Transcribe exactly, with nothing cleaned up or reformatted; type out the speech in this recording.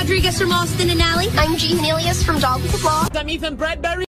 Rodriguez from Austin and Alley. I'm G. Hernelius from Dog with a Blog. I'm Ethan Bradbury.